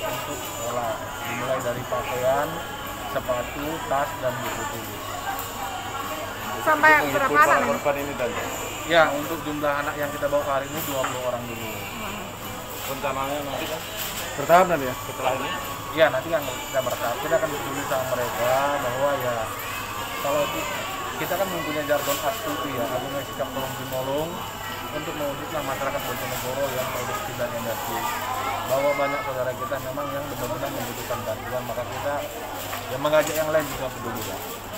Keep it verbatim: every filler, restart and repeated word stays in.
untuk sekolah, dimulai dari pakaian, sepatu, tas, dan buku tulis. Sampai Untuk berapa para anak? korban ini tadi? Ya, untuk jumlah anak yang kita bawa ke hari ini dua puluh orang dulu. Rencananya nanti kan Bertahap nanti ya? setelah ini Iya, nanti kan kita bertahap, kita akan peduli sama mereka bahwa ya kalau ki- kita kan mempunyai jargon astuti ya, punya sikap tolong menolong untuk mewujudkan masyarakat Bojonegoro yang produktif dan energi. Bahwa banyak saudara kita memang yang benar-benar membutuhkan bantuan, maka kita yang mengajak yang lain juga peduli ya.